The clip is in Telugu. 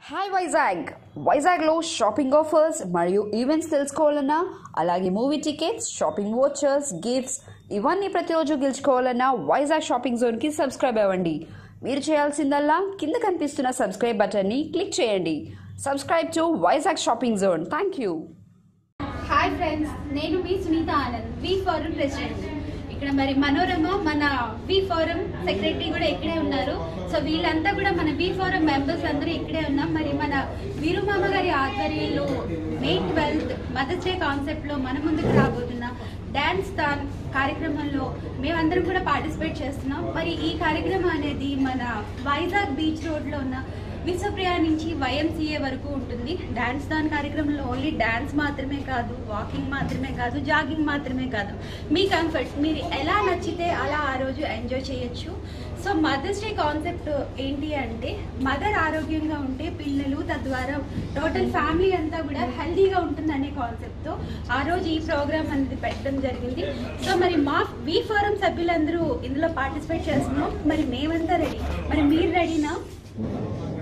హాయ్ వైజాగ్లో షాపింగ్ ఆఫర్స్ మరియు ఈవెంట్స్ తెలుసుకోవాలన్నా, అలాగే movie tickets, shopping vouchers, gifts ఇవన్నీ ప్రతిరోజు గెలుచుకోవాలన్నా వైజాగ్ షాపింగ్ జోన్కి సబ్స్క్రైబ్ అవ్వండి. మీరు చేయాల్సిందల్లా కింద కనిపిస్తున్న సబ్స్క్రైబ్ బటన్ని క్లిక్ చేయండి. Subscribe to Vizag shopping zone. Thank you. Hi friends, నేను మీ Sunitha Anand, V forum president. ఇక్కడ మరి మనోరమ మన వి ఫోరం సెక్రటరీ కూడా ఇక్కడే ఉన్నారు. సో వీళ్ళంతా కూడా మన వి ఫోరం మెంబర్స్ అందరూ ఇక్కడే ఉన్నాం. మరి మన వీరుమామ గారి ఆధ్వర్యంలో మే 12 మదర్స్ డే కాన్సెప్ట్లో మన ముందుకు రాబోతున్న డాన్స్ థాన్ కార్యక్రమంలో మేమందరం కూడా పార్టిసిపేట్ చేస్తున్నాం. మరి ఈ కార్యక్రమం అనేది మన వైజాగ్ బీచ్ రోడ్లో ఉన్న విశ్వప్రియ నుంచి వైఎంసీఏ వరకు ఉంటుంది. డాన్స్ థాన్ కార్యక్రమంలో ఓన్లీ డాన్స్ మాత్రమే కాదు, వాకింగ్ మాత్రమే కాదు, జాగింగ్ మాత్రమే కాదు, మీ కంఫర్ట్ మీరు ఎలా నచ్చితే అలా ఆ రోజు ఎంజాయ్ చేయొచ్చు. సో మదర్స్ డే కాన్సెప్ట్ ఏంటి అంటే, మదర్ ఆరోగ్యంగా ఉంటే పిల్లలు, తద్వారా టోటల్ ఫ్యామిలీ అంతా కూడా హెల్తీగా ఉంటుందనే కాన్సెప్ట్తో ఆ రోజు ఈ ప్రోగ్రామ్ అనేది పెట్టడం జరిగింది. సో మరి మా వి ఫోరం సభ్యులందరూ ఇందులో పార్టిసిపేట్ చేస్తున్నాం. మరి మేమంతా రెడీ, మరి మీరు రెడీనా?